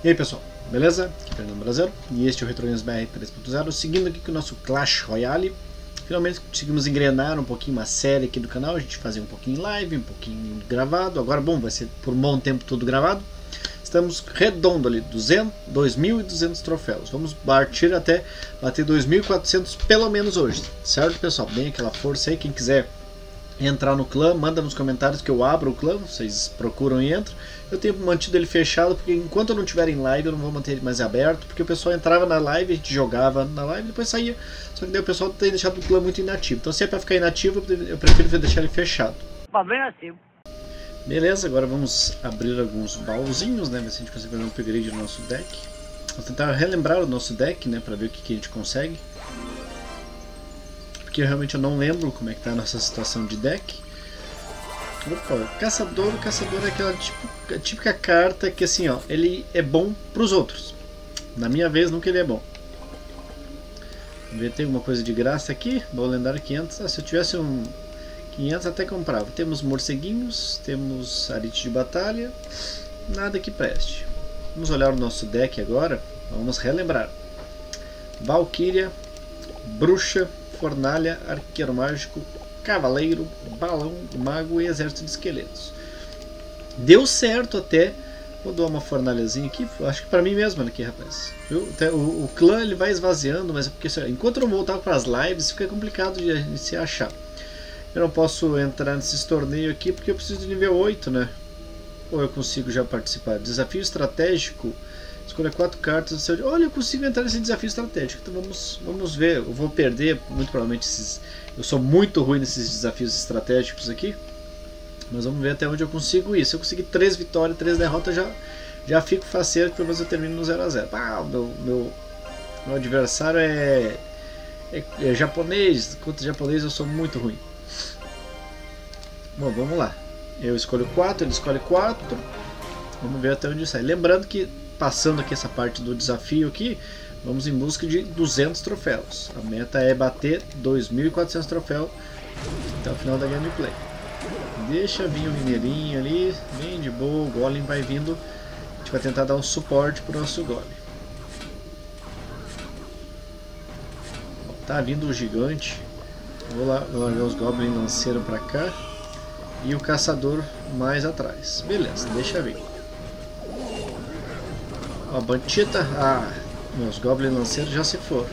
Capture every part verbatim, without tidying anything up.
E aí pessoal, beleza? Aqui é Fernando Brasileiro e este é o Retro Games B R três ponto zero, seguindo aqui com o nosso Clash Royale. Finalmente conseguimos engrenar um pouquinho uma série aqui do canal, a gente fazia um pouquinho em live, um pouquinho gravado, agora bom, vai ser por um bom tempo tudo gravado. Estamos redondo ali, dois mil e duzentos troféus, vamos partir até bater dois mil e quatrocentos pelo menos hoje, certo pessoal? Bem aquela força aí, quem quiser entrar no clã, manda nos comentários que eu abro o clã, vocês procuram e entram. Eu tenho mantido ele fechado porque enquanto eu não estiver em live eu não vou manter ele mais aberto, porque o pessoal entrava na live, a gente jogava na live e depois saía, só que daí o pessoal tem deixado o clã muito inativo, então se é para ficar inativo eu prefiro deixar ele fechado. Bem ativo. Beleza, agora vamos abrir alguns baúzinhos, né, ver se a gente consegue fazer um upgrade no nosso deck. Vou tentar relembrar o nosso deck, né, para ver o que, que a gente consegue. Porque realmente eu não lembro como é que tá a nossa situação de deck. Opa, caçador, o caçador é aquela típica, típica carta que assim, ó, ele é bom pros outros. Na minha vez nunca ele é bom. Vamos ver, tem alguma coisa de graça aqui? Baú lendário quinhentos, ah, se eu tivesse um quinhentos até comprava. Temos morceguinhos, temos arite de batalha, nada que preste. Vamos olhar o nosso deck agora, vamos relembrar. Valkyria, bruxa, fornalha, arqueiro mágico, cavaleiro, balão, mago e exército de esqueletos. Deu certo até. Vou dar uma fornalhazinha aqui, acho que pra mim mesmo aqui, rapaz. Viu? Até o, o clã ele vai esvaziando, mas é porque enquanto eu não voltar para as lives fica complicado de, de se achar. Eu não posso entrar nesses torneios aqui porque eu preciso de nível oito, né? Ou eu consigo já participar? Desafio estratégico. Escolha quatro cartas do seu... Olha, eu consigo entrar nesse desafio estratégico. Então vamos, vamos ver. Eu vou perder, muito provavelmente, esses... Eu sou muito ruim nesses desafios estratégicos aqui. Mas vamos ver até onde eu consigo ir. Se eu conseguir três vitórias, três derrotas, já, já fico faceiro, que pelo menos eu termino no zero a zero. Ah, o meu, meu, meu adversário é, é, é japonês. Contra japonês eu sou muito ruim. Bom, vamos lá. Eu escolho quatro, ele escolhe quatro. Vamos ver até onde sai. Lembrando que, passando aqui essa parte do desafio aqui, vamos em busca de duzentos troféus. A meta é bater dois mil e quatrocentos troféus até o final da gameplay. Deixa vir o mineirinho ali, bem de boa, o golem vai vindo. A gente vai tentar dar um suporte para o nosso golem. Tá vindo o gigante. Vou lá vou largar os goblins lanceiros para cá. E o caçador mais atrás. Beleza, deixa vir. Ó, Bantita. Ah, meus goblins lanceiros já se foram.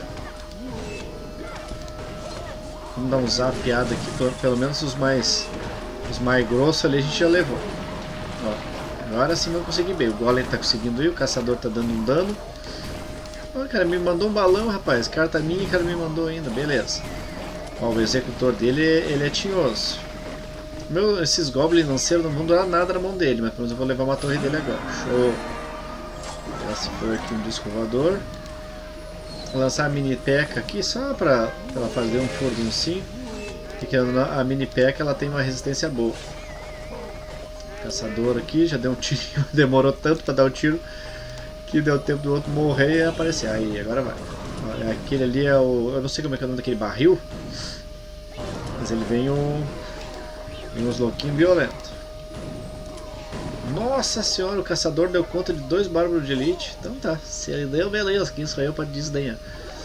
Vamos dar um zapeado aqui, pelo menos os mais os mais grossos ali a gente já levou. Ó, agora sim vamos conseguir bem. O golem tá conseguindo ir, o caçador tá dando um dano. Ó, cara, me mandou um balão, rapaz. Carta minha, cara, me mandou ainda. Beleza. Ó, o executor dele, ele é tinhoso. Meu, esses goblins lanceiros não vão durar nada na mão dele, mas pelo menos eu vou levar uma torre dele agora. Show! Já se foi aqui um disco voador. Vou lançar a mini P.E.K.K.A aqui só pra, pra ela fazer um furduncinho. Porque a mini P.E.K.K.A ela tem uma resistência boa. Caçador aqui, já deu um tiro. Demorou tanto pra dar o tiro que deu tempo do outro morrer e aparecer. Aí, agora vai. Aquele ali é o... Eu não sei como é que é o nome daquele barril. Mas ele vem um... Vem uns louquinhos violentos. Nossa senhora, o caçador deu conta de dois bárbaros de elite. Então tá, se ele deu, beleza, quem sou eu para desdenhar.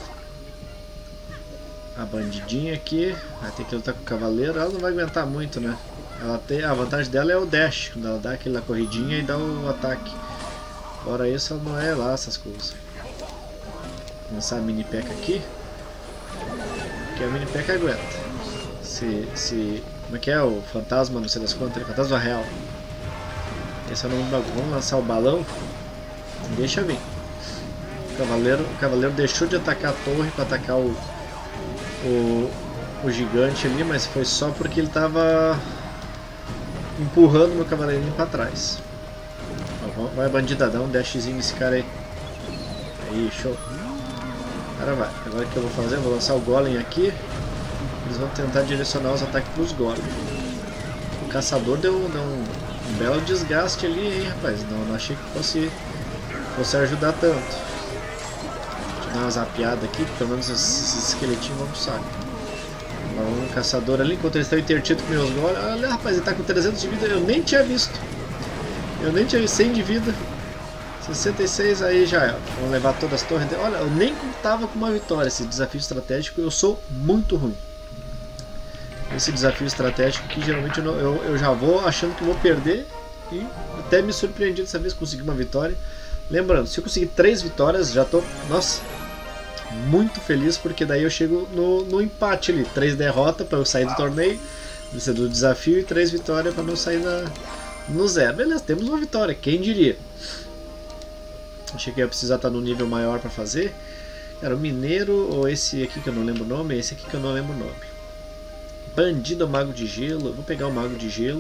A bandidinha aqui vai ter que lutar com o cavaleiro. Ela não vai aguentar muito, né? Ela tem, a vantagem dela é o dash, quando ela dá aquela corridinha e dá o ataque. Fora isso, ela não é lá essas coisas. Vou lançar a mini P.E.K.K.A aqui. Que a mini P.E.K.K.A aguenta. Se... se Como é que é o fantasma, não sei das quantas, fantasma real. Esse é o nome do bagulho. Vamos lançar o balão. Deixa vir. O cavaleiro, o cavaleiro deixou de atacar a torre para atacar o, o, o gigante ali, mas foi só porque ele estava empurrando meu cavaleirinho para trás. Ó, vai bandida, dá um dashzinho nesse cara aí. Aí, show. Agora vai. Agora o que eu vou fazer? Eu vou lançar o golem aqui. Eles vão tentar direcionar os ataques para os golems. O caçador deu, deu um, um belo desgaste ali, hein, rapaz. Não, não achei que fosse, fosse ajudar tanto. Deixa eu dar uma zapeada aqui, que pelo menos esses esqueletinhos vão pro saco. Um caçador ali, enquanto eles estão intertidos com meus golems. Olha, rapaz, ele tá com trezentos de vida, eu nem tinha visto. Eu nem tinha visto cem de vida. sessenta e seis aí já é. Vamos levar todas as torres. Olha, eu nem contava com uma vitória. Esse desafio estratégico eu sou muito ruim. Esse desafio estratégico que geralmente eu, não, eu, eu já vou achando que vou perder. E até me surpreendi dessa vez conseguir uma vitória. Lembrando, se eu conseguir três vitórias, já tô, nossa, muito feliz, porque daí eu chego no, no empate ali. Três derrotas para eu sair do torneio, do desafio, e três vitórias para não sair na, no zero. Beleza, temos uma vitória, quem diria? Achei que ia precisar estar no nível maior para fazer. Era o mineiro ou esse aqui que eu não lembro o nome? Esse aqui que eu não lembro o nome. Bandido ou mago de gelo? Eu vou pegar o mago de gelo.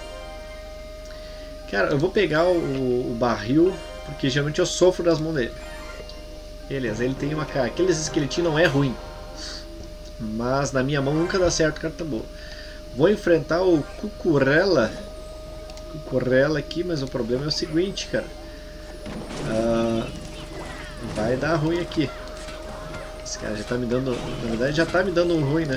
Cara, eu vou pegar o, o barril, porque geralmente eu sofro das mãos dele. Beleza, ele tem uma cara. Aqueles esqueletinhos não é ruim, mas na minha mão nunca dá certo carta boa. Vou enfrentar o Cucurella. Cucurella aqui, mas o problema é o seguinte, cara. Uh, vai dar ruim aqui. Esse cara já tá me dando. Na verdade já tá me dando um ruim, né?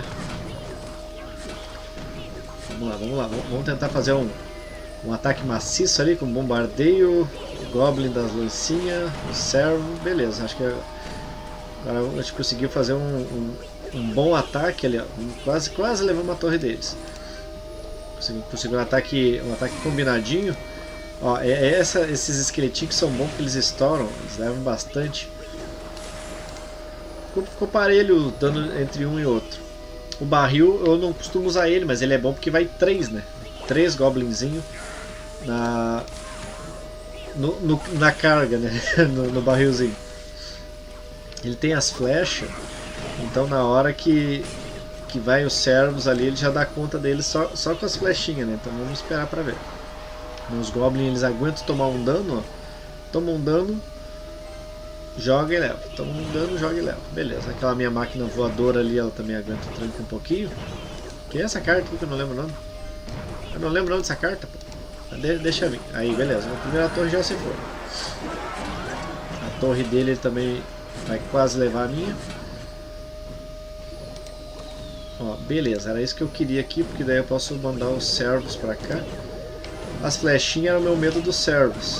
Vamos lá, vamos lá. Vamos tentar fazer um, um ataque maciço ali com bombardeio. Goblin das lancinhas. O servo. Beleza, acho que agora a gente conseguiu fazer um, um, um bom ataque ali. Ó. Quase, quase levamos a torre deles. Conseguiu um ataque, um ataque combinadinho. Ó, é, é essa, esses esqueletinhos que são bons porque eles estouram, eles levam bastante. Ficou, ficou parelho o dano entre um e outro. O barril eu não costumo usar ele, mas ele é bom porque vai três, né? Três goblinzinhos na, no, no, na carga, né? no, no barrilzinho. Ele tem as flechas, então na hora que, que vai os servos ali, ele já dá conta deles só, só com as flechinhas, né? Então vamos esperar pra ver. Os goblins eles aguentam tomar um dano, ó. Toma um dano, joga e leva. Toma um dano, joga e leva. Beleza, aquela minha máquina voadora ali, ela também aguenta o tranco um pouquinho. Que é essa carta aqui que eu não lembro o nome? Eu não lembro o nome dessa carta, pô. De deixa vir. Aí, beleza. A primeira torre já se foi. A torre dele ele também vai quase levar a minha. Ó, beleza, era isso que eu queria aqui, porque daí eu posso mandar os servos pra cá. As flechinhas eram o meu medo dos servos.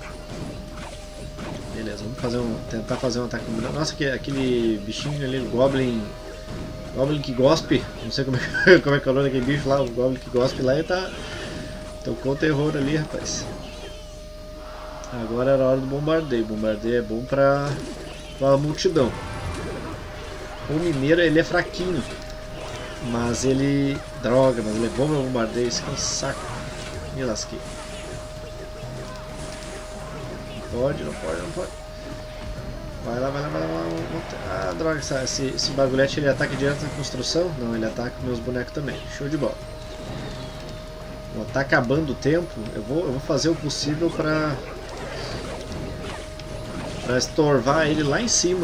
Beleza, vamos fazer um, tentar fazer um ataque combinado. Nossa, que, aquele bichinho ali, o Goblin. Goblin que gospe. Não sei como é, como é que é o nome daquele bicho lá. O Goblin que gospe lá e tá. Tocou o terror ali, rapaz. Agora era a hora do bombardeio. Bombardeio é bom pra, pra multidão. O mineiro ele é fraquinho. Mas ele. Droga, mas ele é bom meu bombardeio. Isso que é um saco. Me lasquei. Não pode, não pode, não pode. Vai lá, vai lá, vai lá. Vai lá. Ah, droga, essa, esse, esse bagulhete ele ataca direto na construção? Não, ele ataca meus bonecos também. Show de bola. Bom, tá acabando o tempo. Eu vou, eu vou fazer o possível pra, pra estorvar ele lá em cima.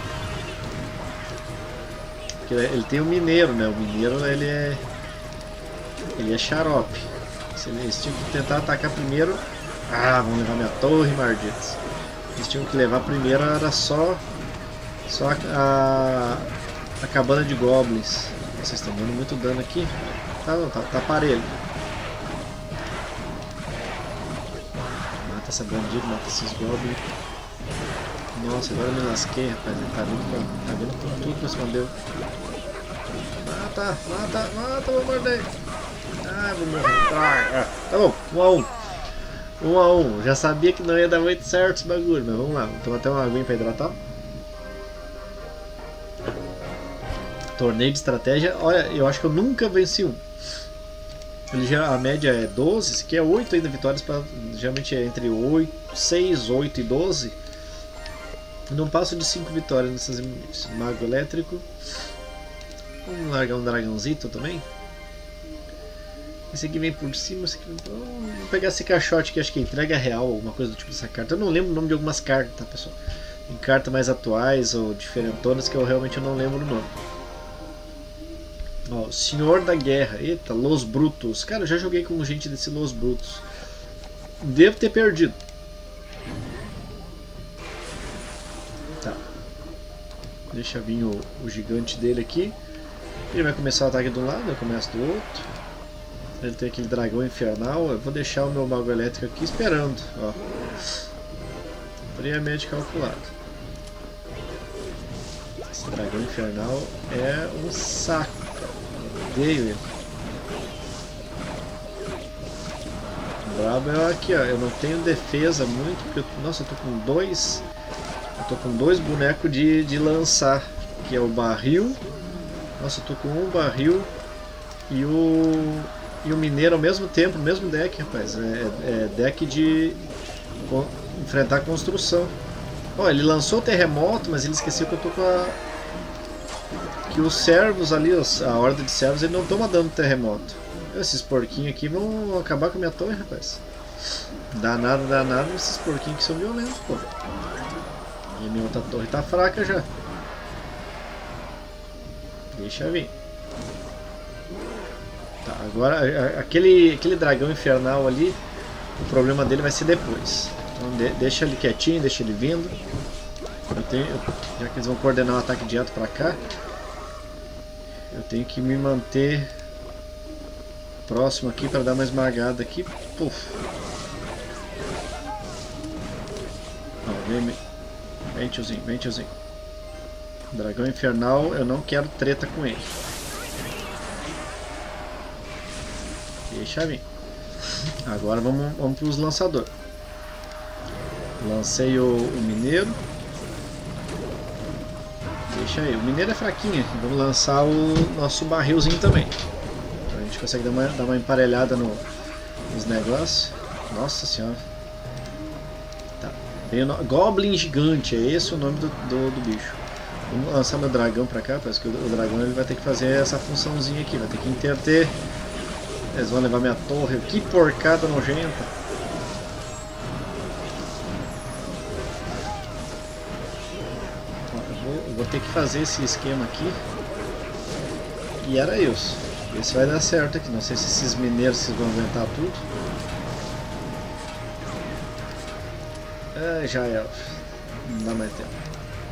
Porque ele tem o mineiro, né? O mineiro ele é. Ele é xarope. Eles tinham que tentar atacar primeiro. Ah, vão levar minha torre, malditos. Eles tinham que levar primeiro, era só Só a, a, a cabana de goblins. Vocês estão dando muito dano aqui. Tá, não, tá, tá parelho. Mata essa bandida, mata esses goblins. Nossa, agora eu me lasquei, rapaz. Ele tá vindo com, tá vindo com tudo pra cima dele. Mata, mata, mata, vou morder. Ah, vou morrer. Ah, tá bom, um a um. Um a um. Já sabia que não ia dar muito certo esse bagulho, mas vamos lá. Vamos tomar até uma aguinha pra hidratar. Torneio de estratégia. Olha, eu acho que eu nunca venci um. Ele já, a média é doze, esse aqui é oito ainda vitórias, pra, geralmente é entre oito, seis, oito e doze. Não passo de cinco vitórias nessas inimigos. Mago elétrico. Vamos largar um dragãozito também. Esse aqui vem por cima, esse aqui vem por... Vou pegar esse caixote que acho que é entrega real, alguma coisa do tipo dessa carta. Eu não lembro o nome de algumas cartas, tá, pessoal? Tem cartas mais atuais ou diferentonas que eu realmente não lembro o nome. Ó, Senhor da Guerra. Eita, Los Brutos. Cara, eu já joguei com gente desse Los Brutos. Devo ter perdido. Tá. Deixa vir o, o gigante dele aqui. Ele vai começar o ataque de um lado, eu começo do outro. Ele tem aquele dragão infernal. Eu vou deixar o meu mago elétrico aqui esperando. Ó. friamente calculado. Esse dragão infernal é um saco. Odeio ele. O brabo é aqui, ó. Eu não tenho defesa muito, porque eu, nossa, eu tô com dois. Eu tô com dois bonecos de, de lançar. Que é o barril. Nossa, eu tô com um barril e o, e o mineiro ao mesmo tempo, no mesmo deck, rapaz. É, é deck de con, enfrentar construção. Ó, ele lançou o terremoto, mas ele esqueceu que eu tô com a... Que os servos ali, a horda de servos, ele não toma dano terremoto. Esses porquinhos aqui vão acabar com a minha torre, rapaz. Danado, danado, esses porquinhos que são violentos, pô. E a minha outra torre tá fraca já. Deixa vir. Tá, agora aquele, aquele dragão infernal ali, o problema dele vai ser depois. Então de, deixa ele quietinho, deixa ele vindo. Eu tenho, já que eles vão coordenar o ataque direto pra cá, eu tenho que me manter próximo aqui para dar uma esmagada aqui. Puf. Ó, vem, vem tiozinho, vem tiozinho. Dragão infernal, eu não quero treta com ele. Deixa vir. Agora vamos, vamos para os lançadores. Lancei o, o mineiro. Deixa aí. O mineiro é fraquinho. Vamos lançar o nosso barrilzinho também. A gente consegue dar uma, dar uma emparelhada no, nos negócios. Nossa senhora. Tá. No... Goblin gigante. É esse o nome do, do, do bicho. Vamos lançar meu dragão pra cá. Parece que o, o dragão ele vai ter que fazer essa funçãozinha aqui. Vai ter que interter. Eles vão levar minha torre. Que porcada nojenta. Eu vou ter que fazer esse esquema aqui. E era isso. Esse vai dar certo aqui. Não sei se esses mineiros se vão aguentar tudo. Ah, já é. Não dá mais tempo.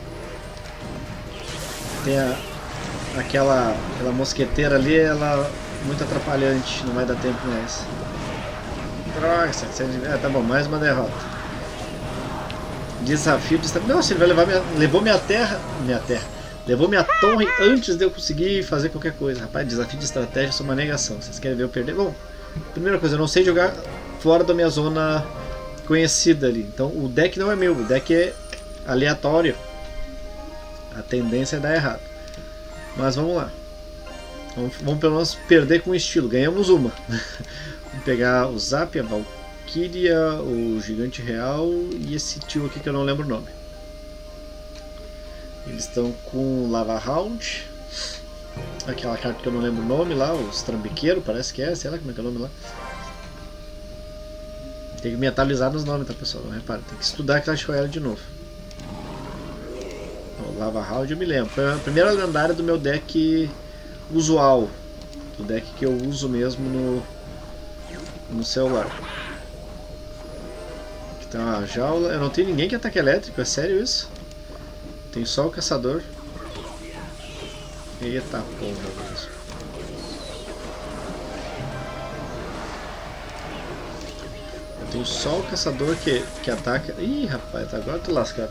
Tem a, aquela, aquela mosqueteira ali, ela muito atrapalhante. Não vai dar tempo mais. Droga, setecentos... é, tá bom, mais uma derrota. Desafio de... Nossa, ele vai levar minha... Levou minha terra... Minha terra... Levou minha torre antes de eu conseguir fazer qualquer coisa. Rapaz, desafio de estratégia, isso é uma negação. Vocês querem ver eu perder? Bom, primeira coisa, eu não sei jogar fora da minha zona conhecida ali. Então, o deck não é meu. O deck é aleatório. A tendência é dar errado. Mas vamos lá. Vamos, vamos pelo menos perder com estilo. Ganhamos uma. Vamos pegar o Zap, a Valkyria, o Gigante Real e esse tio aqui que eu não lembro o nome. Eles estão com Lava Round, aquela carta que eu não lembro o nome lá, os Trambiqueiro, parece que é, sei lá como é que é o nome lá. Tem que me atualizar nos nomes, tá pessoal? Não repara, tem que estudar Clash Royale de novo. O Lava Round eu me lembro, foi a primeira lendária do meu deck usual, do deck que eu uso mesmo no, no celular. Então a jaula, eu não tenho ninguém que ataque elétrico, é sério isso? Tem só o caçador. Eita porra mesmo. Eu tenho só o caçador que, que ataca. Ih, rapaz, agora eu tô lascado.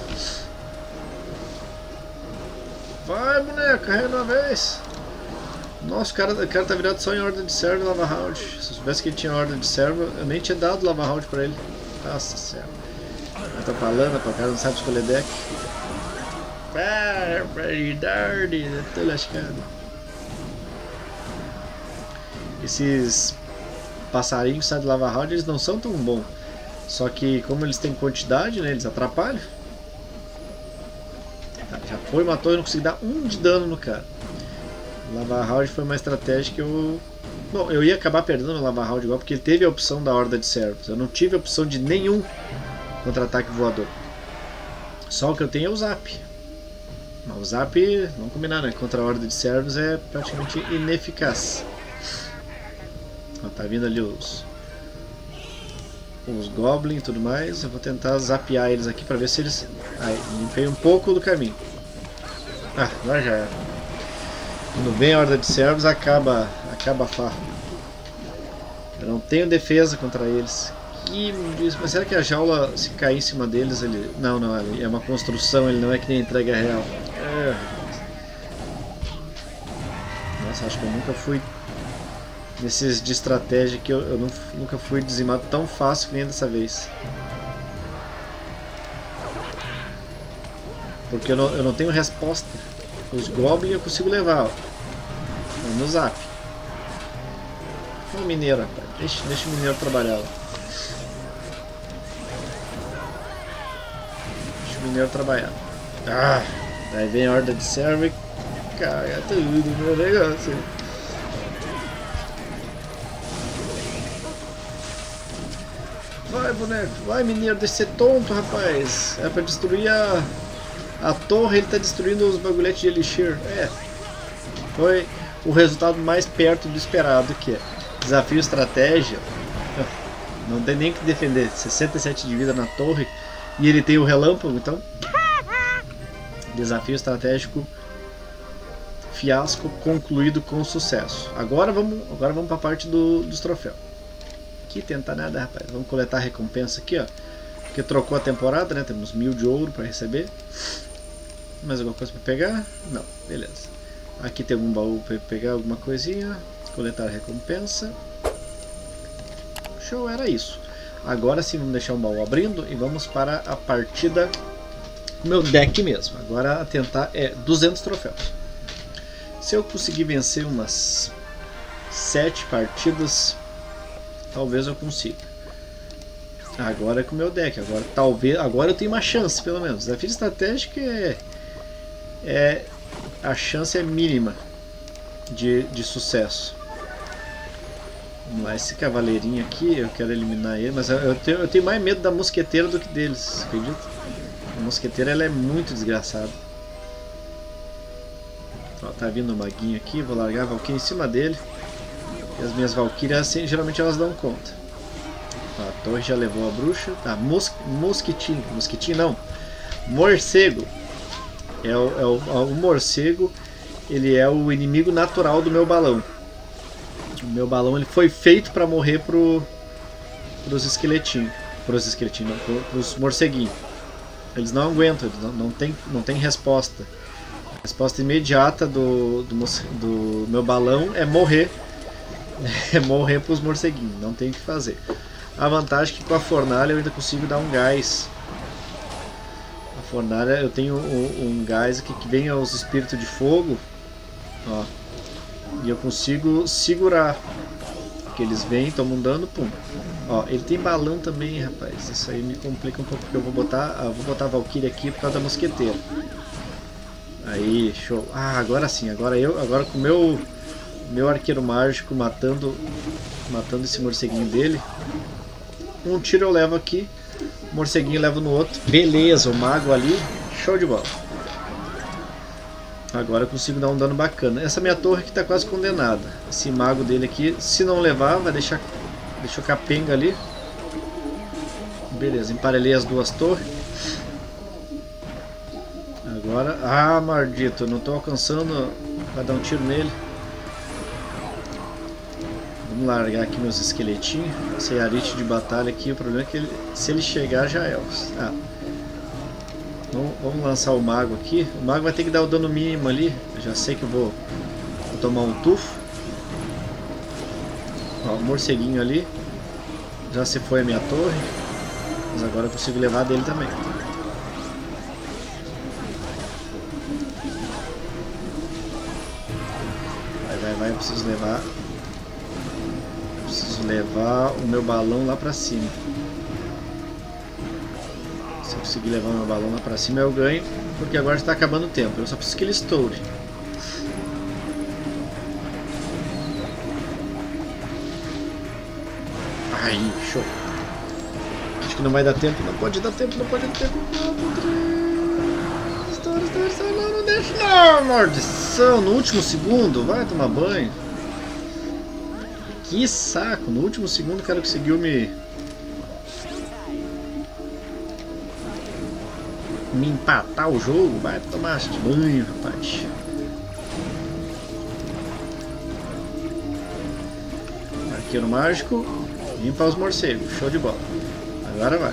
Vai, boneco, carrega uma vez. Nossa, o cara, o cara tá virado só em ordem de servo e lava round. Se eu soubesse que ele tinha ordem de servo, eu nem tinha dado lava round pra ele. Nossa senhora. Atrapalhando, o cara não sabe escolher deck. Barbaridade, eu tô lascado. Esses passarinhos que saem de lava round, eles não são tão bons. Só que como eles têm quantidade, né, eles atrapalham. Tá, já foi, matou e não consegui dar um de dano no cara. Lava round foi uma estratégia que eu... Bom, eu ia acabar perdendo o lava round igual, porque ele teve a opção da horda de servos. Eu não tive a opção de nenhum contra-ataque voador. Só o que eu tenho é o Zap. Mas o Zap, vamos combinar, né? Contra a horda de servos é praticamente ineficaz. Ó, tá vindo ali os os Goblins e tudo mais. Eu vou tentar zapear eles aqui pra ver se eles... Aí, limpei um pouco do caminho. Ah, agora já era. Quando vem a horda de servos, acaba, acaba a farra. Eu não tenho defesa contra eles. consegui, mas será que a jaula, se cair em cima deles, ele... Não, não, é uma construção, ele não é que nem entrega real. É. Nossa, acho que eu nunca fui nesses de estratégia que eu, eu não, nunca fui dizimado tão fácil que nem dessa vez. Porque eu não, eu não tenho resposta. Os goblins eu consigo levar, ó. No zap. O mineiro, rapaz. Deixa, deixa o mineiro trabalhar lá. Deixa o mineiro trabalhar. Ah, daí vem a horda de servo e caga tudo no meu negócio. Vai, boneco. Vai, mineiro. Deixa de ser tonto, rapaz. É pra destruir a... A torre, ele tá destruindo os bagulhetes de elixir. É. Foi o resultado mais perto do esperado, que é desafio estratégia. Não tem nem que defender. sessenta e sete de vida na torre. E ele tem o relâmpago, então. Desafio estratégico. Fiasco concluído com sucesso. Agora vamos, agora vamos para a parte do, dos troféus. Aqui tenta nada, rapaz. Vamos coletar a recompensa aqui, ó. Porque trocou a temporada, né? Temos mil de ouro para receber. Mais alguma coisa para pegar? Não, beleza. Aqui tem algum baú para pegar alguma coisinha. Coletar a recompensa. Show, era isso. Agora sim vamos deixar o baú abrindo e vamos para a partida com o meu deck mesmo. Agora a tentar é duzentos troféus. Se eu conseguir vencer umas sete partidas, talvez eu consiga. Agora é com o meu deck. Agora talvez, agora eu tenho uma chance, pelo menos. Desafio estratégico é, é a chance é mínima de, de sucesso. Vamos lá, esse cavaleirinho aqui, eu quero eliminar ele, mas eu tenho, eu tenho mais medo da mosqueteira do que deles, acredita? A mosqueteira ela é muito desgraçada. Ó, tá vindo o maguinho aqui, vou largar a valquíria em cima dele. E as minhas valquírias, assim, geralmente elas dão conta. Ó, a torre já levou a bruxa. Tá, mos, mosquitinho, mosquitinho não, morcego. É o, é o, o morcego, ele é o inimigo natural do meu balão. O meu balão ele foi feito para morrer pro, pros esqueletinhos. Pros esqueletinhos, não, pro, pros morceguinhos. Eles não aguentam, eles não, não, tem, não tem resposta. A resposta imediata do, do, do meu balão é morrer. É morrer pros morceguinhos, não tem o que fazer. A vantagem é que com a fornalha eu ainda consigo dar um gás. A fornalha eu tenho um, um gás aqui que vem aos espíritos de fogo. Ó. E eu consigo segurar. Porque eles vêm, tomam dano, pum. Ó, ele tem balão também, rapaz. Isso aí me complica um pouco, porque eu vou botar, eu vou botar a Valkyria aqui por causa da mosqueteira. Aí, show. Ah, agora sim. Agora eu, agora com o meu, meu arqueiro mágico matando, matando esse morceguinho dele. Um tiro eu levo aqui, o morceguinho leva no outro. Beleza, o mago ali, show de bola. Agora eu consigo dar um dano bacana. Essa minha torre aqui está quase condenada. Esse mago dele aqui, se não levar, vai deixar, deixou capenga ali. Beleza, emparelhei as duas torres. Agora, ah, maldito, eu não estou alcançando para dar um tiro nele. Vamos largar aqui meus esqueletinhos. Esse arite de batalha aqui, o problema é que ele, se ele chegar já é. Ah. Vamos, vamos lançar o mago aqui. O mago vai ter que dar o dano mínimo ali. Eu já sei que eu vou, vou tomar um tufo. Ó, o morceguinho ali. Já se foi a minha torre. Mas agora eu consigo levar dele também. Vai, vai, vai. Eu preciso levar. Eu preciso levar o meu balão lá pra cima. Se eu conseguir levar meu balão lá pra cima eu ganho, porque agora está acabando o tempo. Eu só preciso que ele estoure. Aí, show. Acho que não vai dar tempo, não pode dar tempo, não pode dar tempo. Estoura, estoura, estoura, não, não deixa não, maldição. No último segundo, vai tomar banho. Que saco, no último segundo o cara conseguiu me... me empatar o jogo. Vai tomar banho, rapaz. Arqueiro mágico, limpa os morcegos, show de bola. Agora vai.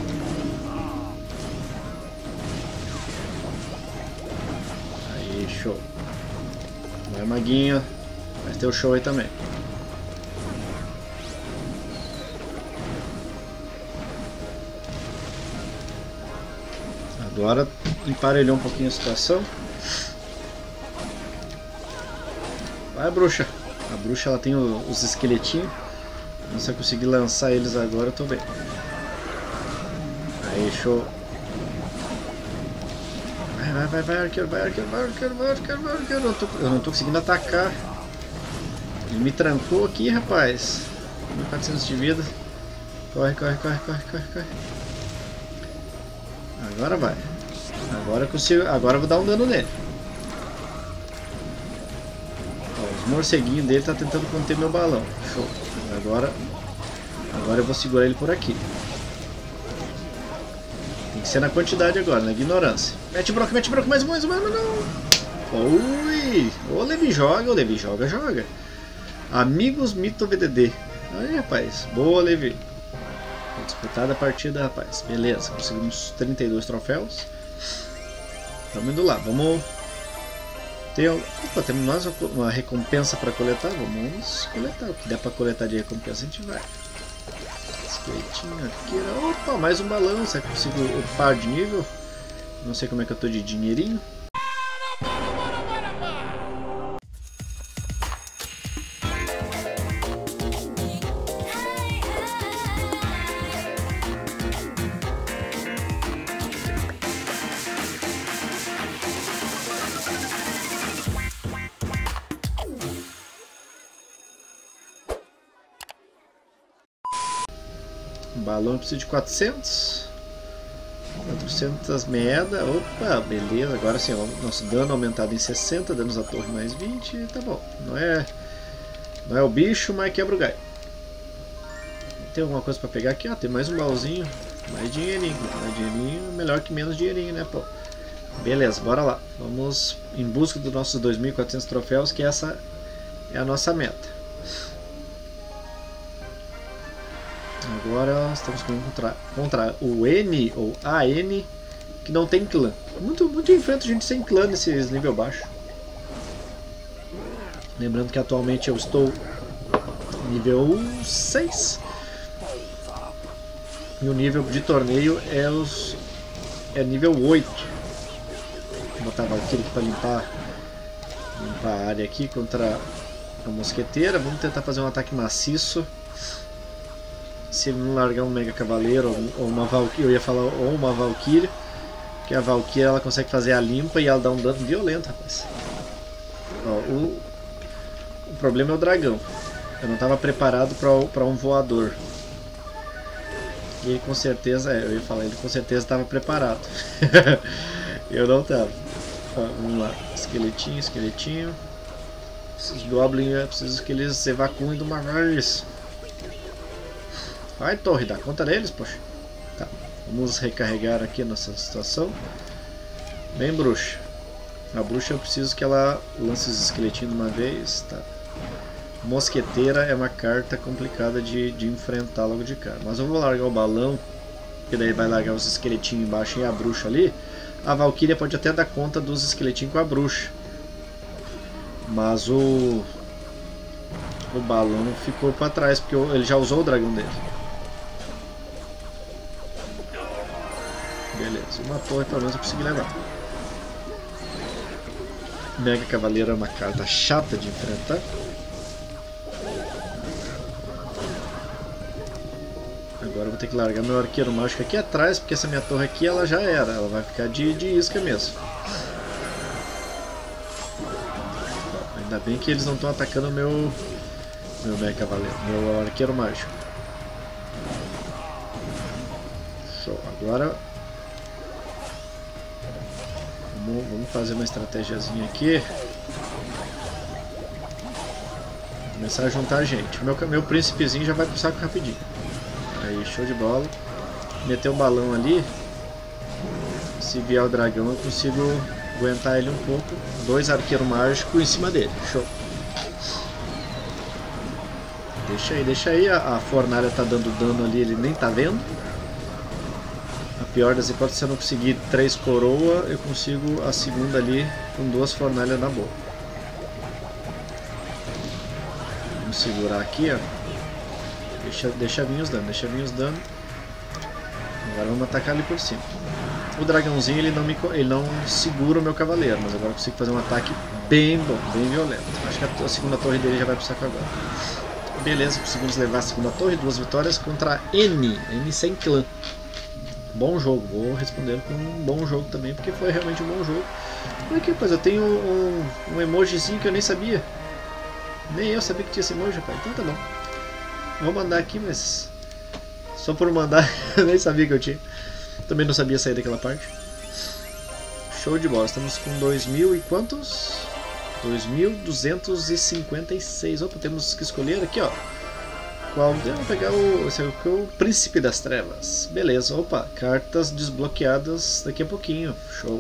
Aí, show. Vai, maguinho. Vai ter o show aí também. Agora emparelhou um pouquinho a situação. Vai, bruxa. A bruxa ela tem os esqueletinhos. Se eu conseguir lançar eles agora, eu tô bem. Aí, show. Vai, vai, vai, vai, arqueiro, vai, arqueiro, vai, arqueiro, vai, arqueiro, vai, arqueiro. Eu, tô, eu não tô conseguindo atacar. Ele me trancou aqui, rapaz. mil e quatrocentos de vida. Corre, corre, corre, corre, corre, corre. Agora vai. Agora eu consigo. Agora eu vou dar um dano nele. Ó, os morceguinhos dele tá tentando conter meu balão. Show. Agora. Agora eu vou segurar ele por aqui. Tem que ser na quantidade agora, na ignorância. Mete broca, mete broca, mais um, mais um, mais um, não. Ui! Ô Levi joga, ô Levi joga, joga. Amigos Mito V D D. Aí, rapaz. Boa, Levi. Disputada a partida, rapaz. Beleza, conseguimos trinta e dois troféus. Estamos indo lá, vamos. Tem, opa, temos mais uma recompensa para coletar. Vamos coletar. O que dá para coletar de recompensa a gente vai. Esqueletinho aqui. Opa, mais um balão. Será que eu consigo upar de nível? Não sei como é que eu tô de dinheirinho. Balão precisa de quatrocentos. quatrocentas moedas. Opa, beleza. Agora sim, nosso dano aumentado em sessenta. Danos da torre mais vinte. Tá bom. Não é, não é o bicho, mas quebra o galho. Tem alguma coisa pra pegar aqui? Ah, tem mais um baúzinho. Mais dinheirinho. Mais dinheirinho. Melhor que menos dinheirinho, né, pô? Beleza, bora lá. Vamos em busca dos nossos dois mil e quatrocentos troféus, que essa é a nossa meta. Agora estamos contra, contra o N ou A N, que não tem clã. Muito, muito enfrento a gente sem clã nesses nível baixo. Lembrando que atualmente eu estou nível seis. E o nível de torneio é, os, é nível oito. Vou botar a Valkyrie aqui para limpar, limpar a área aqui contra a mosqueteira. Vamos tentar fazer um ataque maciço. Se ele não largar um Mega Cavaleiro ou uma Valkyrie, eu ia falar ou uma Valkyrie, que a Valkyrie ela consegue fazer a limpa e ela dá um dano violento, rapaz. Ó, o, o problema é o dragão. Eu não estava preparado para um voador. E ele com certeza, é, eu ia falar, ele com certeza estava preparado. Eu não estava. Vamos lá, esqueletinho, esqueletinho. Esses goblins, é preciso que eles evacuem de uma vez. Vai, torre, dá conta deles, poxa. Tá, vamos recarregar aqui a nossa situação. Bem, bruxa. A bruxa eu preciso que ela lance os esqueletinhos de uma vez. Tá. Mosqueteira é uma carta complicada de, de enfrentar logo de cara. Mas eu vou largar o balão, que daí vai largar os esqueletinhos embaixo e a bruxa ali. A Valkyria pode até dar conta dos esqueletinhos com a bruxa. Mas o... O balão ficou para trás, porque ele já usou o dragão dele. Beleza, uma torre pelo menos eu consegui levar. Mega Cavaleiro é uma carta chata de enfrentar. Agora eu vou ter que largar meu arqueiro mágico aqui atrás, porque essa minha torre aqui ela já era, ela vai ficar de, de isca mesmo. Ainda bem que eles não estão atacando o meu, meu Mega Cavaleiro, meu arqueiro mágico. Show, agora vamos, vamos fazer uma estratégiazinha aqui. Começar a juntar gente. Meu, meu príncipezinho já vai pro saco rapidinho. Aí, show de bola. Meter um balão ali. Se vier o dragão, eu consigo aguentar ele um pouco. Dois arqueiros mágicos em cima dele. Show. Deixa aí, deixa aí. A, a fornalha tá dando dano ali, ele nem tá vendo. pior das hipóteses, se eu não conseguir três coroas, eu consigo a segunda ali com duas fornalhas na boa. Vamos segurar aqui, ó. Deixa, deixa vir os danos, deixa vir os danos. Agora vamos atacar ali por cima. O dragãozinho ele não, me, ele não segura o meu cavaleiro, mas agora eu consigo fazer um ataque bem bom, bem violento. Acho que a, a segunda torre dele já vai pro saco agora. Beleza, conseguimos levar a segunda torre, duas vitórias contra N, N sem clã. Bom jogo, vou responder com um bom jogo também, porque foi realmente um bom jogo. Olha aqui, rapaz, eu tenho um, um emojizinho que eu nem sabia. Nem eu sabia que tinha esse emoji, rapaz, então tá bom. Vou mandar aqui, mas só por mandar, eu nem sabia que eu tinha. Também não sabia sair daquela parte. Show de bola, estamos com dois mil e quantos? dois mil duzentos e cinquenta e seis. Opa, temos que escolher aqui, ó. Qual? Eu vou pegar o, esse é o Príncipe das Trevas. Beleza, opa, cartas desbloqueadas daqui a pouquinho. Show.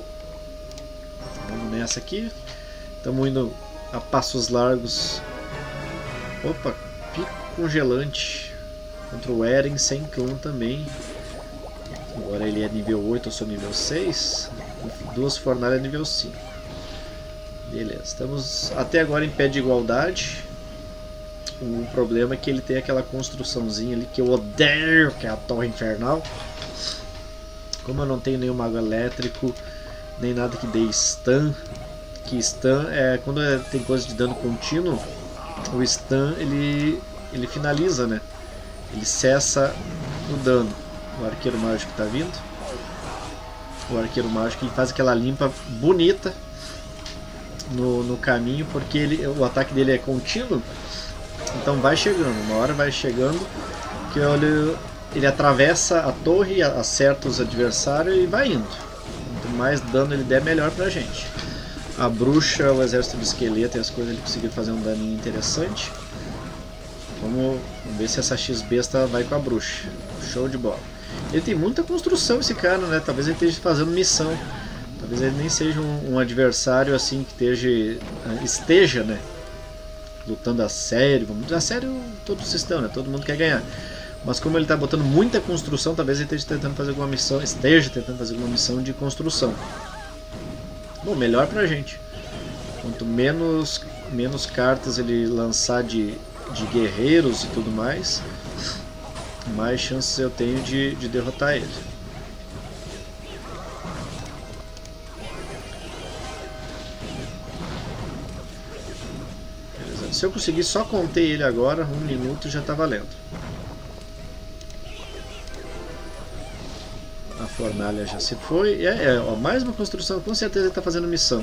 Vamos nessa aqui. Estamos indo a passos largos. Opa, pico congelante. Contra o Eren sem clã também. Agora ele é nível oito, eu sou nível seis. Duas fornalhas nível cinco. Beleza, estamos até agora em pé de igualdade. O problema é que ele tem aquela construçãozinha ali que eu odeio, que é a Torre Infernal. Como eu não tenho nenhum mago elétrico, nem nada que dê stun. Que stun é quando é, tem coisa de dano contínuo. O stun ele, ele finaliza, né? Ele cessa o dano. O arqueiro mágico está vindo. O arqueiro mágico ele faz aquela limpa bonita no, no caminho, porque ele, o ataque dele é contínuo. Então vai chegando, uma hora vai chegando que ele, ele atravessa a torre, acerta os adversários e vai indo. Quanto mais dano ele der, melhor pra gente. A bruxa, o exército de esqueleto e as coisas ele conseguiu fazer um daninho interessante. Vamos, vamos ver se essa X-besta vai com a bruxa. Show de bola. Ele tem muita construção esse cara, né? Talvez ele esteja fazendo missão. Talvez ele nem seja um, um adversário assim que esteja, esteja, né? Lutando a sério. Vamos dizer, a sério todos estão, né? Todo mundo quer ganhar. Mas como ele está botando muita construção, talvez ele esteja tentando fazer alguma missão, esteja tentando fazer alguma missão de construção. Bom, melhor pra gente. Quanto menos, menos cartas ele lançar de, de guerreiros e tudo mais, mais chances eu tenho de, de derrotar ele. Beleza. Se eu conseguir só conter ele agora, um minuto já está valendo. A fornalha já se foi. É, é ó, mais uma construção, com certeza ele está fazendo missão.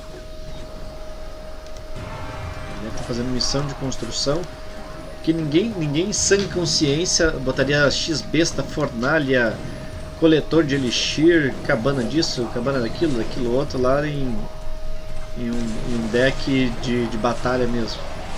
Ele deve estar fazendo missão de construção. Que ninguém, ninguém sem consciência botaria X-besta, fornalha, coletor de elixir, cabana disso, cabana daquilo, daquilo outro lá em, em, um, em um deck de, de batalha mesmo.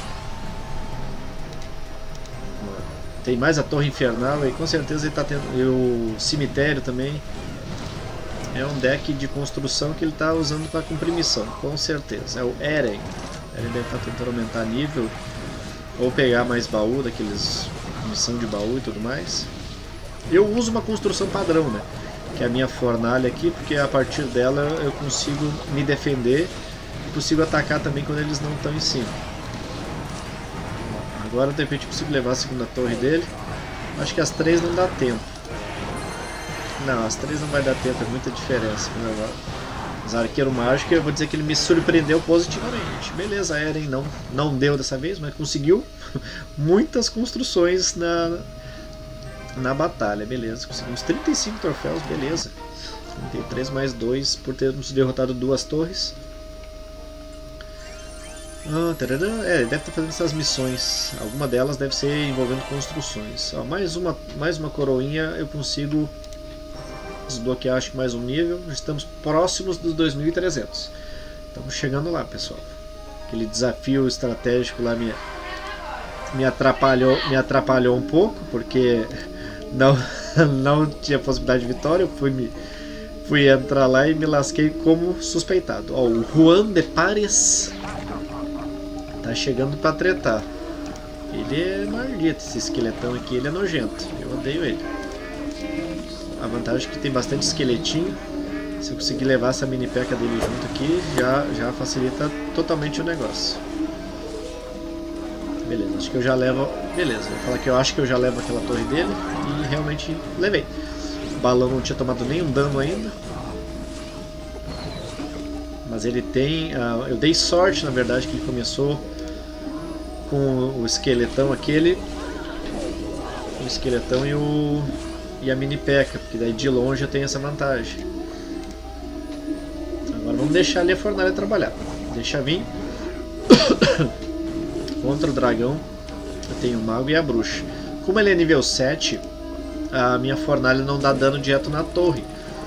Tem mais a Torre Infernal e com certeza ele está tendo. E o cemitério também. É um deck de construção que ele está usando para cumprir missão, com certeza. É o Eren. Ele deve estar tentando aumentar nível. Ou pegar mais baú, daqueles missão de baú e tudo mais. Eu uso uma construção padrão, né? Que é a minha fornalha aqui, porque a partir dela eu consigo me defender e consigo atacar também quando eles não estão em cima. Agora de repente eu consigo levar a segunda torre dele. Acho que as três não dá tempo. Não, as três não vai dar tempo, é muita diferença. Mas arqueiro mágico, eu vou dizer que ele me surpreendeu positivamente. Beleza, a Eren não, não deu dessa vez, mas conseguiu muitas construções na, na batalha. Beleza, conseguimos trinta e cinco troféus, beleza. trinta e três mais dois por termos derrotado duas torres. Ah, é, deve estar fazendo essas missões. Alguma delas deve ser envolvendo construções. Ó, mais, uma, mais uma coroinha eu consigo desbloquear, acho que mais um nível. Estamos próximos dos dois mil e trezentos. Estamos chegando lá, pessoal. Aquele desafio estratégico lá me, me, atrapalhou, me atrapalhou um pouco, porque não, não tinha possibilidade de vitória. Eu fui, me, fui entrar lá e me lasquei como suspeitado. Ó, o Juan de Pares tá chegando para tretar. Ele é maldito, esse esqueletão aqui, ele é nojento. Eu odeio ele. a vantagem é que tem bastante esqueletinho. Se eu conseguir levar essa mini P E K A dele junto aqui, já, já facilita totalmente o negócio. Beleza, acho que eu já levo... Beleza, vou falar que eu acho que eu já levo aquela torre dele e realmente levei. O balão não tinha tomado nenhum dano ainda. Mas ele tem... Uh, eu dei sorte, na verdade, que ele começou com o esqueletão aquele. O esqueletão e, o, e a mini P E K A, porque daí de longe eu tenho essa vantagem. Agora vamos deixar ali a fornalha trabalhar. Deixa vir. Contra o dragão eu tenho o mago e a bruxa. Como ele é nível sete, a minha fornalha não dá dano direto na torre.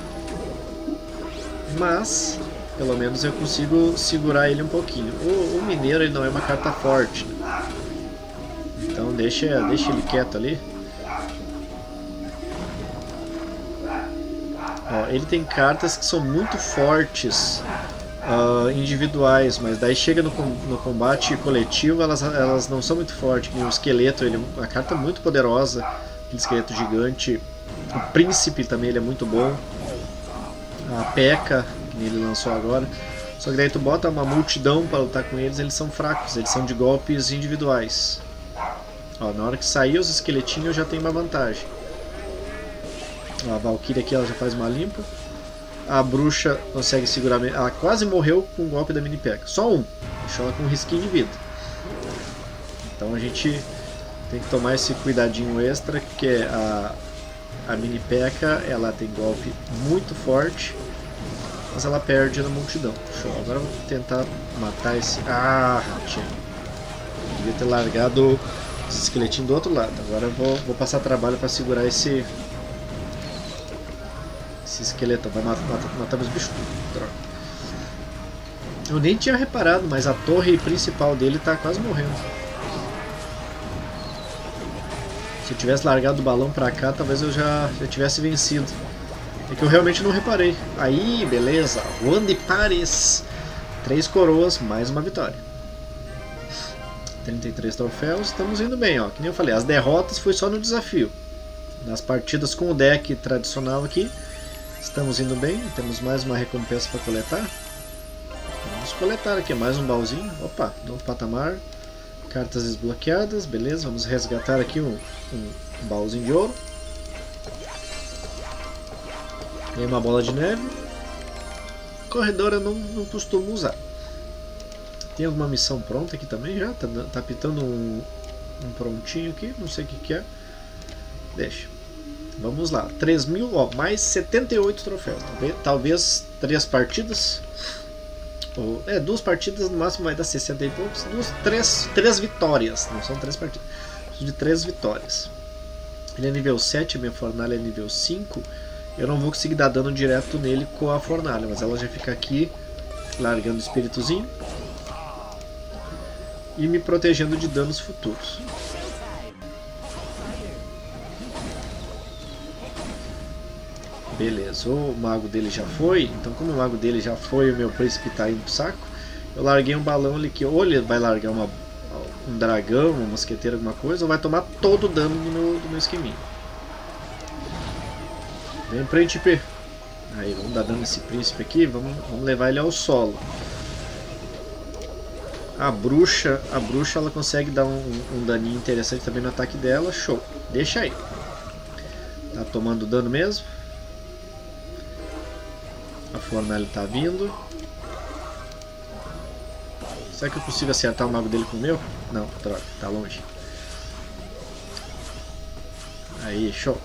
Mas, pelo menos eu consigo segurar ele um pouquinho. O, o mineiro ele não é uma carta forte. Então deixa, deixa ele quieto ali. Ó, ele tem cartas que são muito fortes. Uh, individuais, mas daí chega no, no combate coletivo, elas, elas não são muito fortes. O esqueleto, ele, a carta é muito poderosa, aquele esqueleto gigante. O príncipe também ele é muito bom. A P E K A, que ele lançou agora. Só que daí tu bota uma multidão para lutar com eles, eles são fracos, eles são de golpes individuais. Ó, na hora que sair os esqueletinhos eu já tenho uma vantagem. Ó, a Valkyria aqui ela já faz uma limpa. A bruxa consegue segurar... Ela quase morreu com o golpe da mini P E K A. Só um. Deixou ela com um risquinho de vida. Então a gente tem que tomar esse cuidadinho extra, porque a, a mini P E K A ela tem golpe muito forte, mas ela perde na multidão. Show. Agora eu vou tentar matar esse... Ah, ratinho. Devia ter largado esse esqueletinho do outro lado. Agora eu vou, vou passar trabalho para segurar esse... Esse esqueleto. Vai matar, matar, matar meus bichos. Droga. Eu nem tinha reparado, mas a torre principal dele está quase morrendo. Se eu tivesse largado o balão pra cá, talvez eu já, já tivesse vencido. É que eu realmente não reparei. Aí, beleza. Juan de Pares. Três coroas, mais uma vitória. trinta e três troféus. Estamos indo bem, ó. Que nem eu falei, as derrotas foi só no desafio. Nas partidas com o deck tradicional aqui, estamos indo bem. Temos mais uma recompensa para coletar. Vamos coletar aqui mais um baúzinho. Opa, novo patamar. Cartas desbloqueadas, beleza. Vamos resgatar aqui um, um, um baúzinho de ouro. E uma bola de neve. Corredor eu não, não costumo usar. Tem alguma missão pronta aqui também já? Tá, tá pitando um, um prontinho aqui, não sei o que, que é. Deixa. Vamos lá. três mil, ó, mais setenta e oito troféus. Talvez, talvez três partidas. Ou, é, duas partidas no máximo vai dar sessenta e poucos. Duas, três, três vitórias. Não são três partidas. Preciso de três vitórias. Ele é nível sete, minha fornalha é nível cinco. Eu não vou conseguir dar dano direto nele com a fornalha, mas ela já fica aqui largando o espíritozinho e me protegendo de danos futuros. Beleza, o mago dele já foi, então como o mago dele já foi, o meu príncipe está indo pro saco, eu larguei um balão ali que ou ele vai largar uma, um dragão, uma mosqueteira, alguma coisa, ou vai tomar todo o dano do meu, do meu esqueminho. Vem, príncipe. Aí, vamos dar dano nesse príncipe aqui, vamos, vamos levar ele ao solo. A bruxa, a bruxa ela consegue dar um, um daninho interessante também no ataque dela, show. Deixa aí. Tá tomando dano mesmo. A fornalha tá vindo. Será que eu consigo acertar o mago dele com o meu? Não, droga, tá longe. Aí, show.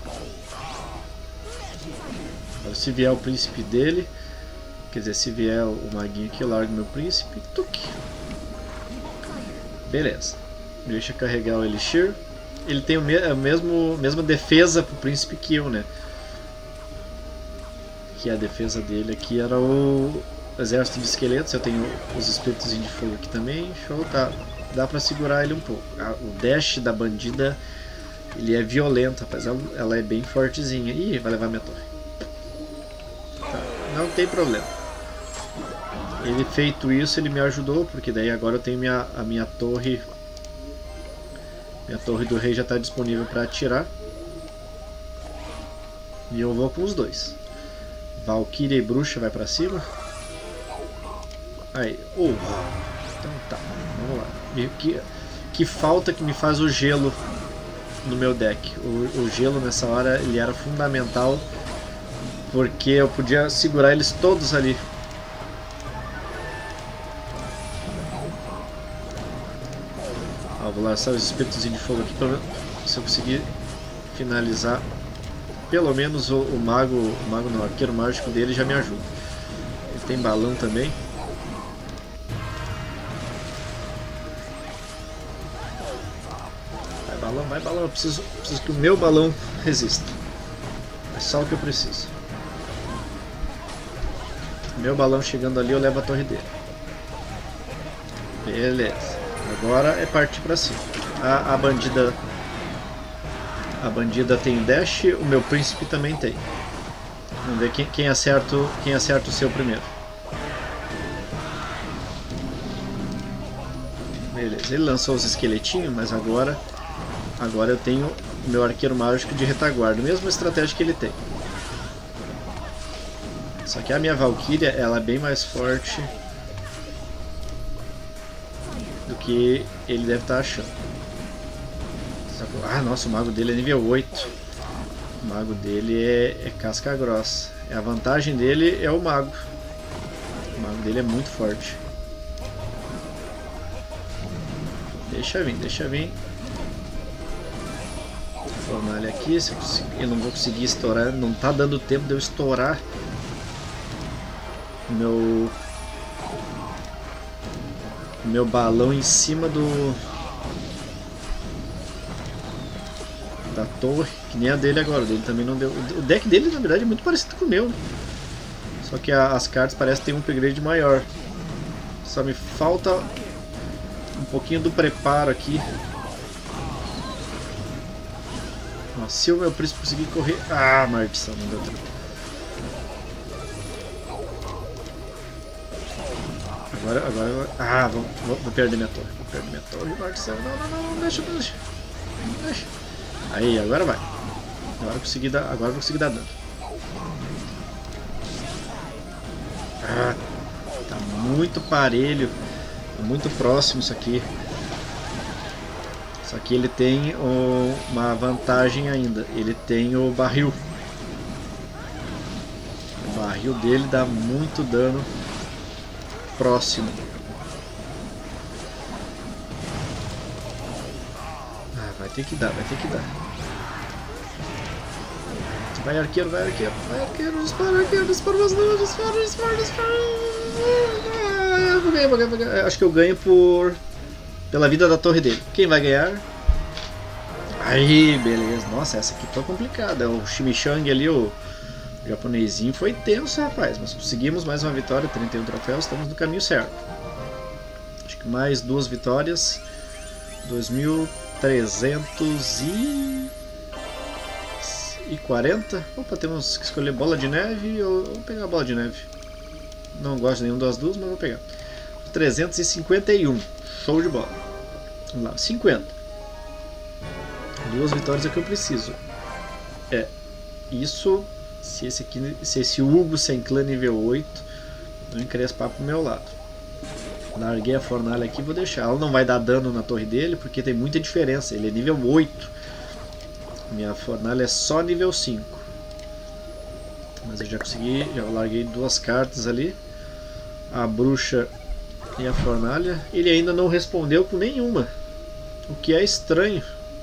Agora se vier o príncipe dele, quer dizer, se vier o maguinho aqui, eu largo meu príncipe. Tuque. Beleza. Deixa eu carregar o Elixir. Ele tem o me a mesmo, mesma defesa pro príncipe que eu, né? Que a defesa dele aqui era o exército de esqueletos. Eu tenho os espíritos de fogo aqui também. Show, tá. Dá pra segurar ele um pouco. O dash da bandida, ele é violento, rapaz. Ela, ela é bem fortezinha. Ih, vai levar minha torre. Tá. Não tem problema. Ele feito isso, ele me ajudou, porque daí agora eu tenho minha, a minha torre. Minha torre do rei já está disponível para atirar. E eu vou com os dois. Valkyria e Bruxa vai pra cima. Aí, oh, então tá, vamos lá. Que, que falta que me faz o gelo no meu deck. O, o gelo nessa hora ele era fundamental, porque eu podia segurar eles todos ali. Ó, vou lançar os espíritos de fogo aqui para ver se eu conseguir finalizar. Pelo menos o, o mago, o mago no arqueiro mágico dele já me ajuda. Ele tem balão também. Vai balão, vai balão. Eu preciso, preciso que o meu balão resista. É só o que eu preciso. Meu balão chegando ali, eu levo a torre dele. Beleza. Agora é partir pra cima. A, a bandida... A bandida tem dash, o meu príncipe também tem. Vamos ver quem, quem, acerta, quem acerta o seu primeiro. Beleza, ele lançou os esqueletinhos, mas agora... Agora eu tenho o meu arqueiro mágico de retaguarda. Mesma estratégia que ele tem. Só que a minha Valkyria, ela é bem mais forte do que ele deve estar achando. Ah, nossa, o mago dele é nível oito. O mago dele é, é casca grossa. A vantagem dele é o mago. O mago dele é muito forte. Deixa vir, deixa vir. Vou formar ele aqui. Se eu, eu não vou conseguir estourar. Não tá dando tempo de eu estourar meu meu balão em cima do da torre, que nem a dele agora. O dele também não deu. O deck dele na verdade é muito parecido com o meu, só que a, as cartas parecem ter um upgrade maior. Só me falta um pouquinho do preparo aqui. Ó, se o meu príncipe conseguir correr... Ah, maldição, não deu tempo. Agora, agora, ah, vou, vou, vou perder minha torre, vou perder minha torre, maldição, não, não, não, não, deixa, deixa, deixa. Aí, agora vai, agora eu consegui dar, agora eu consegui dar dano. Ah, tá muito parelho, tá muito próximo isso aqui. Só que ele tem o, uma vantagem ainda, ele tem o barril. O barril dele dá muito dano próximo. Ah, vai ter que dar, vai ter que dar. Vai arqueiro, vai arqueiro, vai arqueiro, dispara, arqueiro, dispara, dispara, dispara, dispara, dispara. Ah, vou ganhar, vou ganhar, vou ganhar. Acho que eu ganho por pela vida da torre dele. Quem vai ganhar? Aí, beleza. Nossa, essa aqui foi complicada. O Chimichang ali, o O japonesinho foi tenso, rapaz, mas conseguimos mais uma vitória, trinta e um troféus, estamos no caminho certo. Acho que mais duas vitórias, dois mil trezentos e quarenta. Opa, temos que escolher bola de neve ou vou pegar a bola de neve. Não gosto de nenhuma das duas, mas vou pegar. trezentos e cinquenta e um, show de bola. Vamos lá, cinquenta. Duas vitórias é o que eu preciso. É, isso... Se esse, aqui, se esse Hugo sem clã nível oito não encrespar pro meu lado. Larguei a fornalha aqui, vou deixar. Ela não vai dar dano na torre dele porque tem muita diferença. Ele é nível oito. Minha fornalha é só nível cinco. Mas eu já consegui, já larguei duas cartas ali. A bruxa e a fornalha. Ele ainda não respondeu com nenhuma. O que é estranho.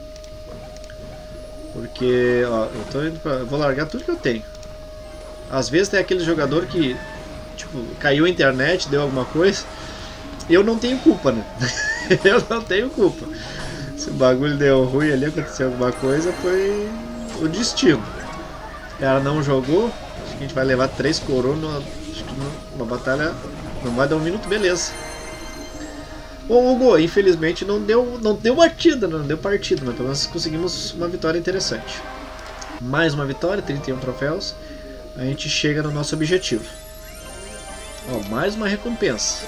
Porque, ó, eu tô indo pra, vou largar tudo que eu tenho. Às vezes tem aquele jogador que, tipo, caiu a internet, deu alguma coisa. Eu não tenho culpa, né? Eu não tenho culpa. Se o bagulho deu ruim ali, aconteceu alguma coisa, foi o destino. O cara não jogou, acho que a gente vai levar três coroas, acho que uma batalha não vai dar um minuto, beleza. Bom, Hugo, infelizmente não deu, não deu partida, não deu partida, mas pelo menos conseguimos uma vitória interessante. Mais uma vitória, trinta e um troféus, a gente chega no nosso objetivo. Ó, mais uma recompensa.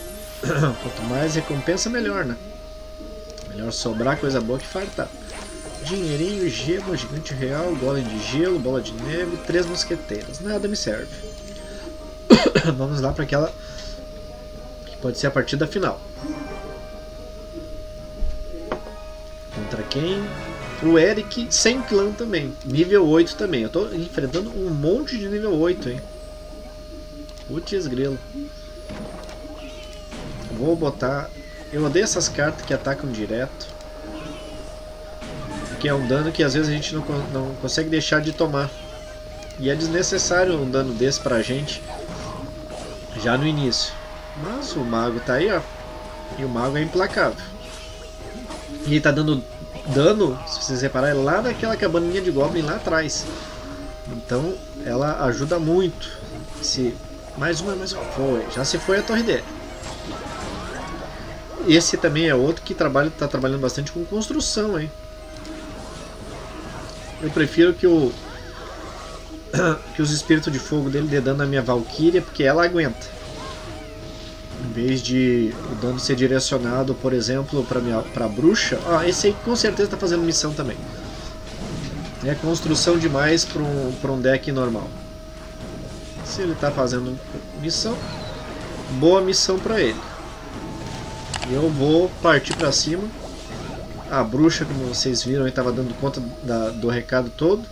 Quanto mais recompensa, melhor, né? Melhor sobrar coisa boa que fartar. Dinheirinho, gelo, gigante real, golem de gelo, bola de neve, três mosqueteiras. Nada me serve. Vamos lá para aquela que pode ser a partida final. Contra quem? O Eric sem clã também. Nível oito também. Eu tô enfrentando um monte de nível oito, hein? Putz grilo. Vou botar... Eu odeio essas cartas que atacam direto. Porque é um dano que às vezes a gente não, não consegue deixar de tomar. E é desnecessário um dano desse pra gente. Já no início. Mas o mago tá aí, ó. E o mago é implacável. E ele tá dando dano, se vocês repararem, lá naquela cabaninha de Goblin lá atrás. Então ela ajuda muito. Se... Mais uma, mais uma. Foi. Já se foi a torre dele. Esse também é outro que trabalha, tá trabalhando bastante com construção, hein? Eu prefiro que o que os espíritos de fogo dele dê dano na minha Valkyria, porque ela aguenta. Em vez de o dano ser direcionado, por exemplo, para minha para bruxa. Ah, esse aí com certeza está fazendo missão também. É construção demais para um, para um deck normal. Se ele está fazendo missão, boa missão para ele. Eu vou partir para cima. A bruxa, como vocês viram, estava dando conta da, do recado todo.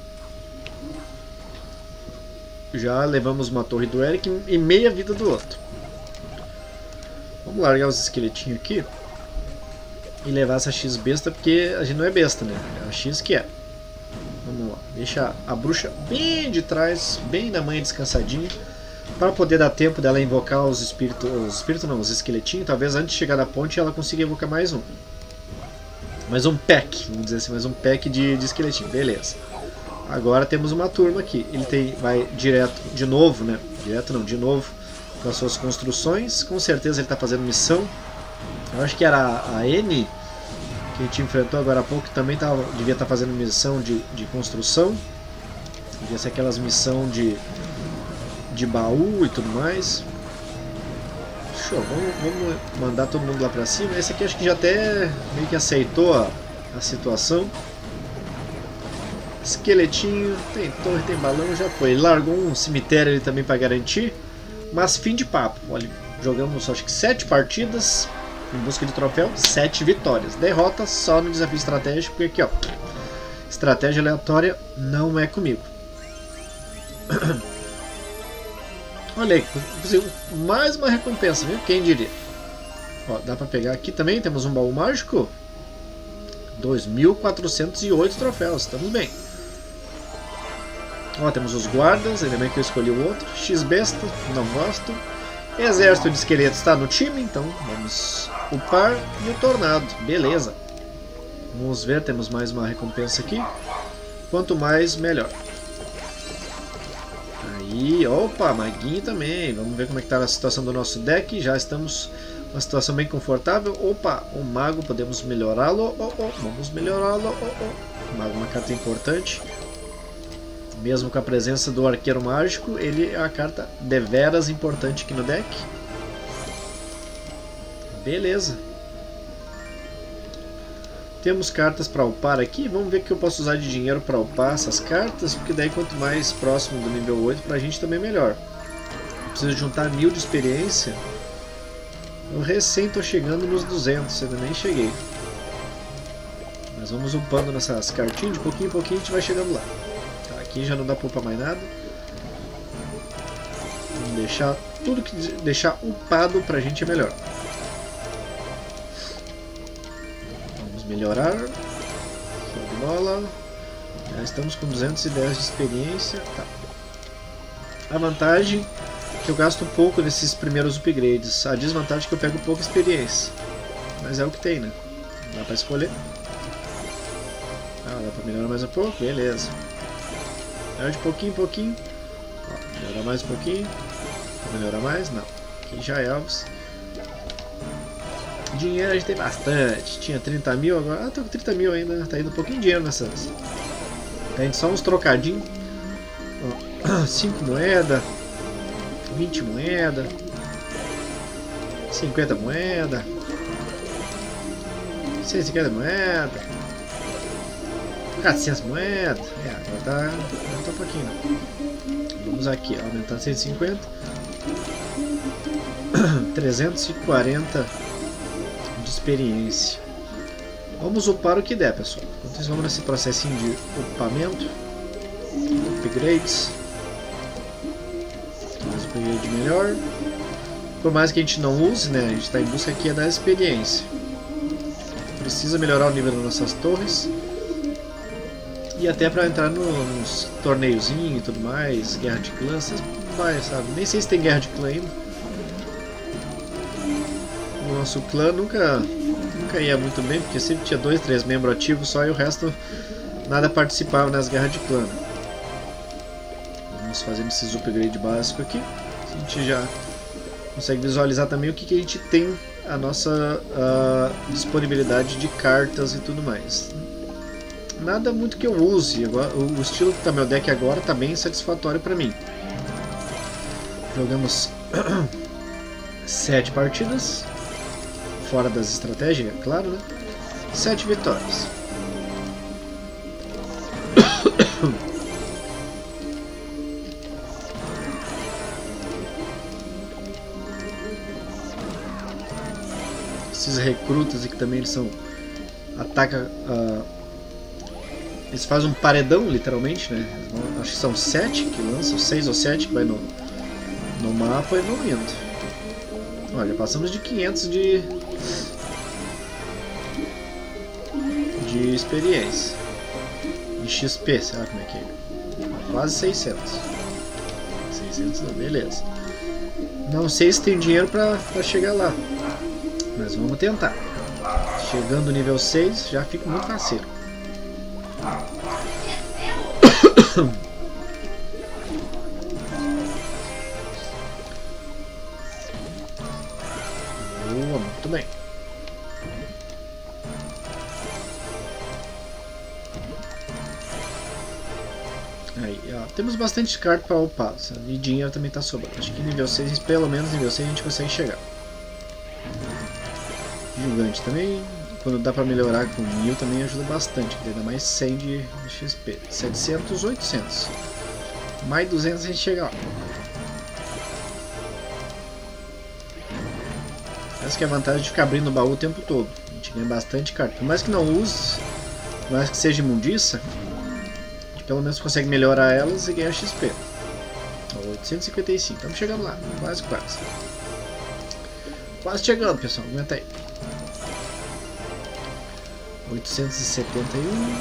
Já levamos uma torre do Eric e meia vida do outro. Vamos largar os esqueletinhos aqui e levar essa X besta, porque a gente não é besta, né? É a X que é. Vamos lá. Deixa a bruxa bem de trás, bem na manhã descansadinha, para poder dar tempo dela invocar os espíritos, os espíritos não, os esqueletinhos. Talvez antes de chegar na ponte ela consiga invocar mais um. Mais um pack, vamos dizer assim, mais um pack de, de esqueletinho. Beleza. Agora temos uma turma aqui. Ele tem, vai direto, de novo, né? Direto não, de novo, com as suas construções. Com certeza ele está fazendo missão. Eu acho que era a N que a gente enfrentou agora há pouco, que também tava, devia estar tá fazendo missão de, de construção. Devia ser aquelas missão de, de baú e tudo mais. Show, vamos, vamos mandar todo mundo lá pra cima. Esse aqui acho que já até meio que aceitou a, a situação. Esqueletinho, tem torre, tem balão, já foi. Ele largou um cemitério ali também pra garantir. Mas fim de papo. Olha, jogamos acho que sete partidas em busca de troféu, sete vitórias. Derrota só no desafio estratégico, porque aqui ó, estratégia aleatória não é comigo. Olha aí, mais uma recompensa, viu? Quem diria? Ó, dá pra pegar aqui também, temos um baú mágico. dois mil quatrocentos e oito troféus, estamos bem. Ó, temos os guardas, ainda bem que eu escolhi o outro. X-besta, não gosto. Exército de esqueletos está no time, então vamos upar. E o tornado, beleza. Vamos ver, temos mais uma recompensa aqui. Quanto mais, melhor. Aí, opa, maguinho também. Vamos ver como é que está a situação do nosso deck. Já estamos uma situação bem confortável. Opa, o mago, podemos melhorá-lo. Oh, oh, vamos melhorá-lo. Oh, oh. O mago é uma carta importante. Mesmo com a presença do arqueiro mágico, ele é uma carta deveras importante aqui no deck. Beleza. Temos cartas para upar aqui. Vamos ver o que eu posso usar de dinheiro para upar essas cartas, porque daí quanto mais próximo do nível oito pra gente também melhor. Eu preciso juntar mil de experiência. Eu recém estou chegando nos duzentos, ainda nem cheguei. Mas vamos upando nessas cartinhas, de pouquinho em pouquinho a gente vai chegando lá. Tá, aqui já não dá para upar mais nada. Vamos deixar tudo que deixar upado pra gente é melhor. Melhorar, show de bola. Já estamos com duzentos e dez de experiência. Tá. A vantagem é que eu gasto pouco nesses primeiros upgrades. A desvantagem é que eu pego pouca experiência. Mas é o que tem, né? Dá pra escolher. Ah, dá pra melhorar mais um pouco? Beleza. Melhora de pouquinho em pouquinho. Ó, melhorar mais um pouquinho. Melhorar mais? Não. Aqui já é Elvis. Dinheiro a gente tem bastante. Tinha trinta mil, agora ah, tô com trinta mil ainda. Tá indo um pouquinho de dinheiro nessas. Tá indo só uns trocadinhos. cinco moedas, vinte moedas, cinquenta moedas, cento e cinquenta moedas. quatrocentas moedas. É, agora tá, agora tá um pouquinho. Vamos aqui, ó, aumentar cento e cinquenta. trezentos e quarenta de experiência. Vamos upar o que der, pessoal. Enquanto isso, vamos nesse processinho de upamento. Upgrades. Mais um upgrade melhor. Por mais que a gente não use, né? A gente está em busca aqui é da experiência. Precisa melhorar o nível das nossas torres. E até para entrar no, nos torneiozinhos e tudo mais, guerra de clã, vocês vai, sabe? Nem sei se tem guerra de clã ainda. O nosso clã nunca, nunca ia muito bem, porque sempre tinha dois, três membros ativos só e o resto nada participava nas guerras de clã. Vamos fazendo esses upgrades básicos aqui. A gente já consegue visualizar também o que, que a gente tem, a nossa a disponibilidade de cartas e tudo mais. Nada muito que eu use. Agora, o estilo que está meu deck agora está bem satisfatório para mim. Jogamos sete partidas, fora das estratégias, é claro, né? Sete vitórias. Esses recrutas aqui também eles são ataca uh, eles fazem um paredão literalmente, né? Acho que são sete que lançam, seis ou sete que vai no, no mapa e vão indo. Olha, passamos de quinhentos de de experiência, de X P, sei lá como é que é, quase seiscentos. seiscentos, beleza. Não sei se tem dinheiro pra, pra chegar lá, mas vamos tentar. Chegando no nível seis, já fico muito faceiro. Boa, muito bem. Aí, ó, temos bastante carta para upar, sabe? E dinheiro também tá sobrando. Acho que nível seis, pelo menos nível seis a gente consegue chegar. Gigante também, quando dá pra melhorar com mil também ajuda bastante, porque dá mais cem de X P. setecentos, oitocentos. Mais duzentos a gente chega lá. Essa que é a vantagem de ficar abrindo o baú o tempo todo. A gente ganha bastante carta. Por mais que não use, por mais que seja imundiça, a gente pelo menos consegue melhorar elas e ganhar X P. oitocentos e cinquenta e cinco, estamos chegando lá, quase quase. Quase chegando, pessoal, aguenta aí. oitocentos e setenta e um,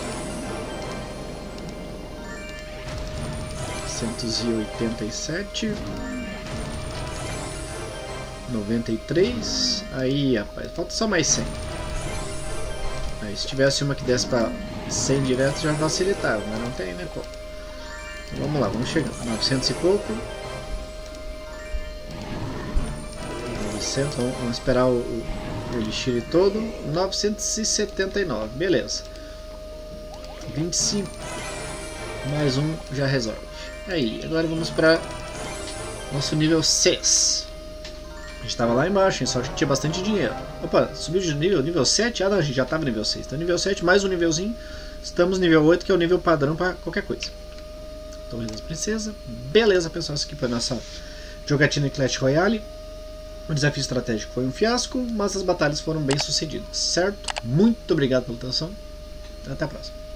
oitocentos e oitenta e sete, noventa e três. Aí, rapaz, falta só mais cem. Aí, se tivesse uma que desse pra cem direto já facilitava, mas não tem, né, pô? Então, vamos lá, vamos chegando. novecentos e pouco. novecentos, vamos esperar o, o o elixir todo. Novecentos e setenta e nove, beleza. vinte e cinco, mais um já resolve. Aí, agora vamos para nosso nível seis. A gente estava lá embaixo, só que tinha bastante dinheiro. Opa, subiu de nível, nível sete? Ah não, a gente já estava nível seis. Então nível sete, mais um nívelzinho. Estamos nível oito, que é o nível padrão para qualquer coisa. Torre das Princesas. Beleza, pessoal, isso aqui foi a nossa jogatina em Clash Royale. O desafio estratégico foi um fiasco, mas as batalhas foram bem sucedidas, certo? Muito obrigado pela atenção. Até a próxima.